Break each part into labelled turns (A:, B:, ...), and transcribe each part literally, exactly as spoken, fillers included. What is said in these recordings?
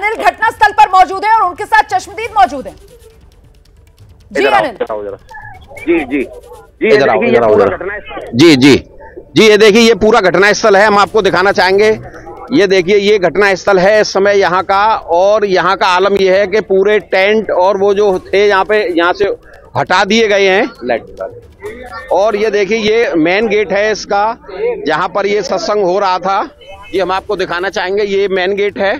A: अनिल घटनास्थल पर मौजूद है और उनके साथ चश्मदीद मौजूद है। जी अनिल।
B: जी जी जी
C: इधर आओ, इधर आओ, जी जी जी ये देखिए ये पूरा घटना स्थल है, हम आपको दिखाना चाहेंगे। ये देखिए ये घटना स्थल है इस समय यहाँ का, और यहाँ का आलम यह है कि पूरे टेंट और वो जो थे यहाँ पे यहाँ से हटा दिए गए हैं लाइट। और ये देखिए ये मेन गेट है इसका, जहाँ पर ये सत्संग हो रहा था, ये हम आपको दिखाना चाहेंगे। ये मेन गेट है,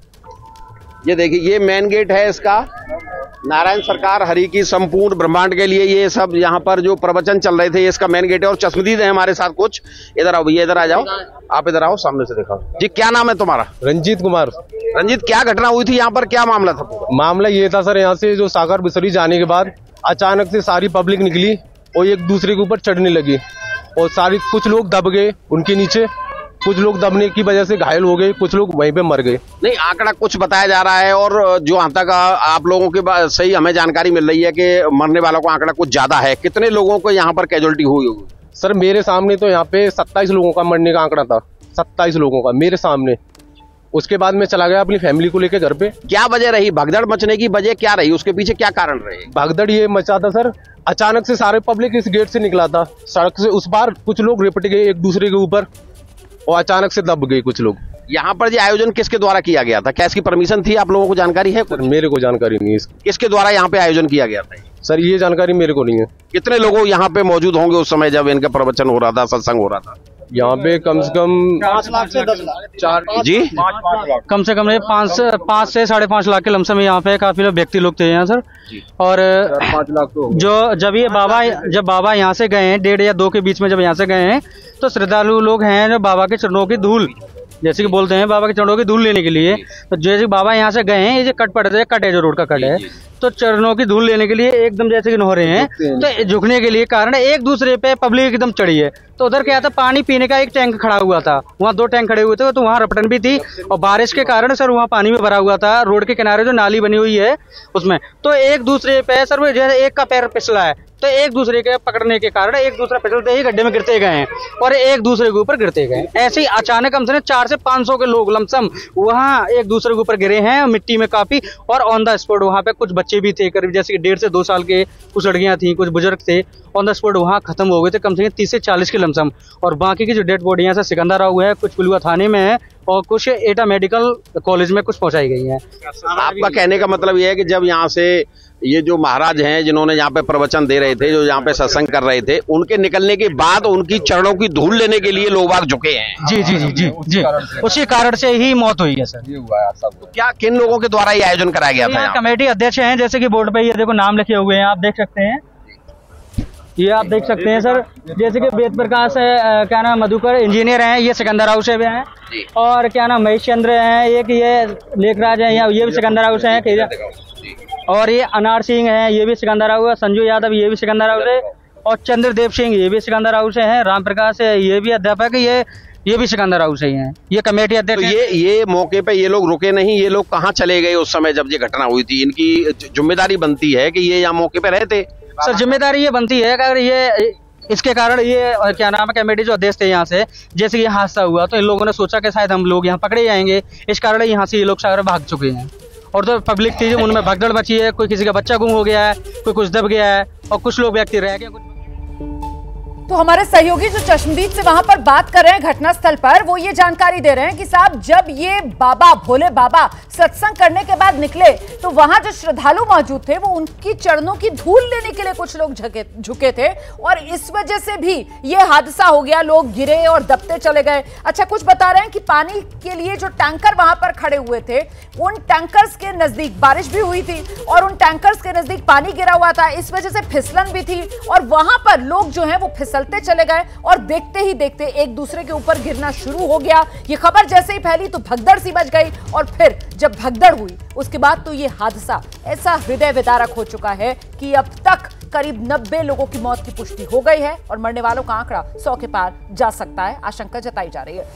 C: ये देखिए ये मेन गेट है इसका। नारायण सरकार हरि की संपूर्ण ब्रह्मांड के लिए ये सब यहाँ पर जो प्रवचन चल रहे थे, ये इसका मेन गेट है। और चश्मदीद है हमारे साथ कुछ। इधर आओ भैया, इधर आ जाओ, आप इधर आओ, सामने से दिखाओ। जी क्या नाम है तुम्हारा?
D: रंजीत कुमार।
C: रंजीत, क्या घटना हुई थी यहाँ पर, क्या मामला था पूरा?
D: मामला ये था सर, यहाँ से जो सागर बिसरी जाने के बाद अचानक से सारी पब्लिक निकली और एक दूसरे के ऊपर चढ़ने लगी, और सारी कुछ लोग दब गए उनके नीचे, कुछ लोग दबने की वजह से घायल हो गए, कुछ लोग वहीं पे मर गए।
C: नहीं, आंकड़ा कुछ बताया जा रहा है, और जो यहाँ तक आप लोगों के सही हमें जानकारी मिल रही है कि मरने वालों का आंकड़ा कुछ ज्यादा है। कितने लोगों को यहाँ पर कैजुअलिटी हुई होगी?
D: सर मेरे सामने तो यहाँ पे सत्ताईस लोगों का मरने का आंकड़ा था, सत्ताईस लोगों का मेरे सामने। उसके बाद मैं चला गया अपनी फैमिली को लेकर घर पे।
C: क्या वजह रही भगदड़ मचने की, वजह क्या रही, उसके पीछे क्या कारण रहे?
D: भगदड़ ये मचा था सर, अचानक से सारे पब्लिक इस गेट से निकला था, सड़क से उस पार कुछ लोग रिपट गए एक दूसरे के ऊपर और अचानक से दब गए कुछ लोग।
C: यहाँ पर ये आयोजन किसके द्वारा किया गया था, क्या इसकी परमिशन थी, आप लोगों को जानकारी है?
D: सर मेरे को जानकारी नहीं है।
C: किसके द्वारा यहाँ पे आयोजन किया गया था?
D: सर ये जानकारी मेरे को नहीं है।
C: कितने लोग यहाँ पे मौजूद होंगे उस समय जब इनका प्रवचन हो रहा था, सत्संग हो रहा था?
D: यहाँ पे कम से कम
E: पाँच लाख से दस लाख
D: चार
C: जी
E: कम से कम पाँच से पाँच से साढ़े पाँच लाख के लमसम यहाँ पे काफी लोग व्यक्ति लोग थे यहाँ सर। और
D: पाँच लाख तो
E: जो जब ये बाबा जब बाबा यहाँ से गए हैं, डेढ़ या दो के बीच में जब यहाँ से गए हैं, तो श्रद्धालु लोग हैं जो बाबा के चरणों की धूल, जैसे कि बोलते हैं बाबा के चरणों की धूल लेने के लिए, तो जैसे बाबा यहाँ से गए हैं, ये जो कट पड़े थे, कट है जो रोड का कट है, तो चरणों की धूल लेने के लिए एकदम जैसे कि नहा रहे हैं, तो झुकने के लिए कारण एक दूसरे पे पब्लिक एकदम चढ़ी है। तो उधर क्या था, पानी पीने का एक टैंक खड़ा हुआ था, वहाँ दो टैंक खड़े हुए थे, तो वहाँ रपटन भी थी और बारिश के कारण सर वहाँ पानी में भरा हुआ था। रोड के किनारे जो नाली बनी हुई है उसमें, तो एक दूसरे पे सर वो जैसे एक का पैर फिसला है, तो एक दूसरे के पकड़ने के कारण एक दूसरा फिसलते ही गड्ढे में गिरते गए हैं और एक दूसरे के ऊपर गिरते गए। ऐसे ही अचानक हम से चार से पांच सौ के लोग लमसम वहाँ एक दूसरे के ऊपर गिरे हैं मिट्टी में काफी, और ऑन द स्पॉट वहाँ पे कुछ बच्चे भी थे करीब जैसे कि डेढ़ से दो साल के, कुछ लड़कियां थी, कुछ बुजुर्ग थे, ऑन द स्पॉट वहाँ खत्म हो गए थे, कम से कम तीस से चालीस के लमसम। और बाकी की जो डेड बॉडियां से सिकंदराबाद है, कुछ पिलुआ थाने में है और कुछ एटा मेडिकल कॉलेज में कुछ पहुंचाई गई है।
C: आपका कहने का मतलब यह है कि जब यहाँ से ये जो महाराज हैं जिन्होंने यहाँ पे प्रवचन दे रहे थे, जो यहाँ पे सत्संग कर रहे थे, उनके निकलने के बाद उनकी चरणों की धूल लेने के लिए लोग बाग झुके हैं?
E: जी जी जी जी जी उसी कारण से ही मौत हुई है सर।
D: ये हुआ है सब।
C: तो क्या किन लोगों के द्वारा ये आयोजन कराया गया था?
E: कमेटी अध्यक्ष हैं, जैसे कि बोर्ड पे ये देखो नाम लिखे हुए हैं, आप देख सकते हैं, ये आप देख सकते हैं सर, जैसे कि वेद प्रकाश है, क्या नाम मधुकर इंजीनियर हैं, ये सिकंदराबाद से भी हैं, और क्या नाम महेश चंद्र हैं, एक ये लेखराज है, ये भी सिकंदराबाद से हैं, और ये अनार सिंह हैं, ये भी सिकंदराबाद, संजू यादव ये भी सिकंदराबाद से, और चंद्रदेव सिंह ये भी सिकंदराबाद से हैं, राम प्रकाश है ये भी अध्यापक, ये ये भी सिकंदराबाद से ही हैं, ये कमेटी अध्यक्ष।
C: तो ये ये मौके पे ये लोग रुके नहीं, ये लोग कहाँ चले गए उस समय जब ये घटना हुई थी? इनकी जिम्मेदारी बनती है कि ये यहाँ मौके पे रहते?
E: सर जिम्मेदारी ये बनती है अगर ये इसके कारण ये क्या नाम है कमेटी जो अध्यक्ष थे यहाँ से, जैसे ये हादसा हुआ तो इन लोगों ने सोचा कि शायद हम लोग यहाँ पकड़े जाएंगे, इस कारण यहाँ से ये लोग सारे भाग चुके हैं। और जो पब्लिक थी उनमें भगदड़ मची है, कोई किसी का बच्चा गुम हो गया है, कोई कुछ दब गया है और कुछ लोग व्यक्ति रह गए।
A: तो हमारे सहयोगी जो चश्मदीद से वहां पर बात कर रहे हैं घटनास्थल पर, वो ये जानकारी दे रहे हैं कि साहब जब ये बाबा भोले बाबा सत्संग करने के बाद निकले तो वहां जो श्रद्धालु मौजूद थे वो उनकी चरणों की धूल लेने के लिए कुछ लोग झुके झुके थे और इस वजह से भी ये हादसा हो गया, लोग गिरे और दबते चले गए। अच्छा, कुछ बता रहे हैं कि पानी के लिए जो टैंकर वहां पर खड़े हुए थे, उन टैंकर्स के नजदीक बारिश भी हुई थी और उन टैंकर्स के नजदीक पानी गिरा हुआ था, इस वजह से फिसलन भी थी और वहां पर लोग जो है वो फिसलते चले गए और देखते ही देखते एक दूसरे के ऊपर गिरना शुरू हो गया। ये खबर जैसे ही फैली तो भगदड़ सी मच गई और फिर जब भगदड़ हुई उसके बाद तो ये हादसा ऐसा हृदय विदारक हो चुका है कि अब तक करीब नब्बे लोगों की मौत की पुष्टि हो गई है और मरने वालों का आंकड़ा सौ के पार जा सकता है, आशंका जताई जा रही है।